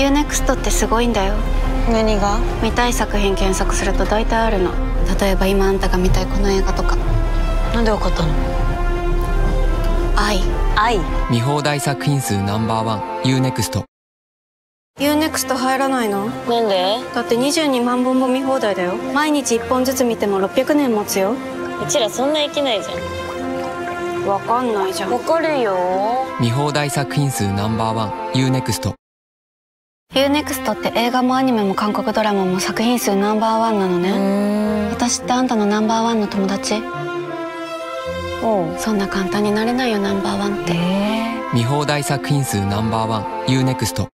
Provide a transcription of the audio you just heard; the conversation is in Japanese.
UNEXT ってすごいんだよ。 何が？ 見たい作品検索すると大体あるの。例えば今あんたが見たいこの映画とか。 なんでわかったの？ 愛。 見放題作品数No.1 UNEXT。 UNEXT 入らないの？ なんで？ だって22万本も見放題だよ。毎日1本ずつ見ても600年持つよ。 うちらそんな生きないじゃん。 わかんないじゃん。 わかるよ。 見放題作品数No.1 UNEXT。 UNEXT って映画もアニメも韓国ドラマも作品数No.1なのね。私ってあんたのNo.1の友達？そんな簡単になれないよNo.1って。 見放題作品数No.1 UNEXT。